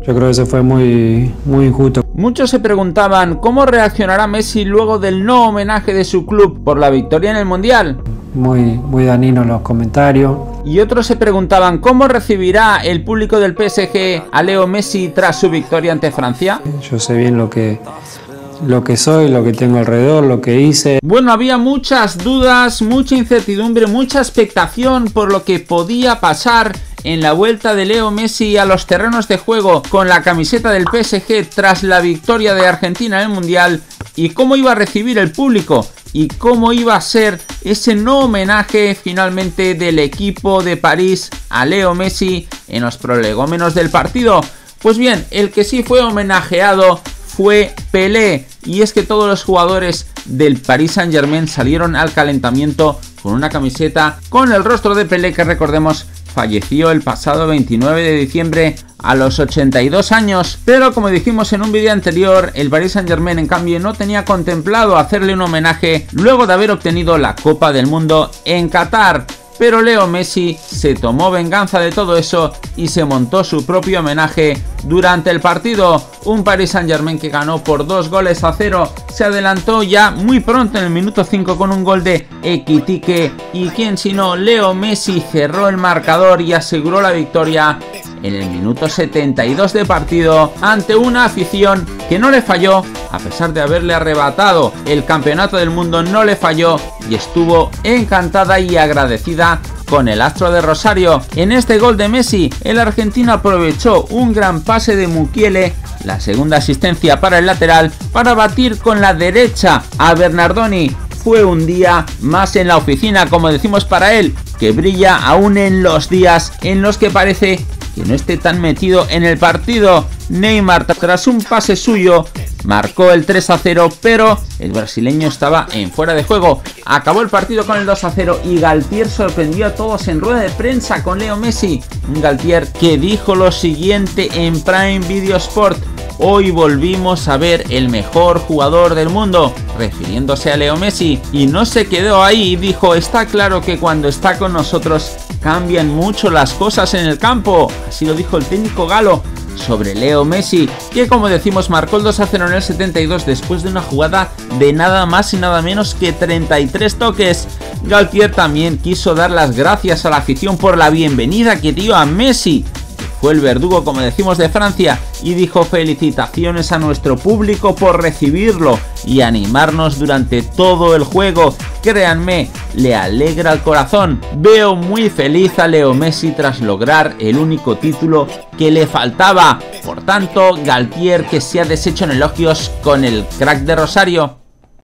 Yo creo que eso fue muy injusto. Muchos se preguntaban cómo reaccionará Messi luego del no homenaje de su club por la victoria en el Mundial. Muy dañinos los comentarios. Y otros se preguntaban cómo recibirá el público del PSG a Leo Messi tras su victoria ante Francia. Yo sé bien lo que soy, lo que tengo alrededor, lo que hice. Bueno, había muchas dudas, mucha incertidumbre, mucha expectación por lo que podía pasar en la vuelta de Leo Messi a los terrenos de juego con la camiseta del PSG tras la victoria de Argentina en el Mundial, y cómo iba a recibir el público y cómo iba a ser ese no homenaje finalmente del equipo de París a Leo Messi en los prolegómenos del partido. Pues bien, el que sí fue homenajeado fue Pelé, y es que todos los jugadores del Paris Saint-Germain salieron al calentamiento con una camiseta con el rostro de Pelé, que recordemos falleció el pasado 29 de diciembre a los 82 años, pero como dijimos en un vídeo anterior, el Paris Saint-Germain en cambio no tenía contemplado hacerle un homenaje luego de haber obtenido la Copa del Mundo en Qatar. Pero Leo Messi se tomó venganza de todo eso y se montó su propio homenaje durante el partido. Un Paris Saint-Germain que ganó por 2-0. Se adelantó ya muy pronto en el minuto 5 con un gol de Ekitike. Y quién sino Leo Messi cerró el marcador y aseguró la victoria en el minuto 72 de partido ante una afición que no le falló, a pesar de haberle arrebatado el campeonato del mundo. No le falló y estuvo encantada y agradecida con el astro de Rosario. En este gol de Messi, el argentino aprovechó un gran pase de Mukiele, la segunda asistencia para el lateral, para batir con la derecha a Bernardoni. Fue un día más en la oficina, como decimos para él, que brilla aún en los días en los que parece que no esté tan metido en el partido. Neymar, tras un pase suyo, marcó el 3-0, pero el brasileño estaba en fuera de juego. Acabó el partido con el 2-0 y Galtier sorprendió a todos en rueda de prensa con Leo Messi. Un Galtier que dijo lo siguiente en Prime Video Sport: hoy volvimos a ver el mejor jugador del mundo, refiriéndose a Leo Messi. Y no se quedó ahí, dijo: está claro que cuando está con nosotros cambian mucho las cosas en el campo. Así lo dijo el técnico galo sobre Leo Messi, que como decimos marcó el 2-0 en el 72 después de una jugada de nada más y nada menos que 33 toques. Galtier también quiso dar las gracias a la afición por la bienvenida que dio a Messi, que fue el verdugo, como decimos, de Francia, y dijo: felicitaciones a nuestro público por recibirlo y animarnos durante todo el juego. Créanme, le alegra el corazón. Veo muy feliz a Leo Messi tras lograr el único título que le faltaba. Por tanto, Galtier, que se ha deshecho en elogios con el crack de Rosario.